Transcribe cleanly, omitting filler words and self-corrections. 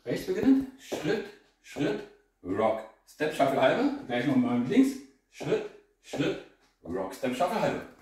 Rechts beginnend. Schritt, Schritt, Rock. Step, Shuffle halbe. Gleich nochmal mit links. Schritt, Schritt, Rock, Step, Shuffle halbe.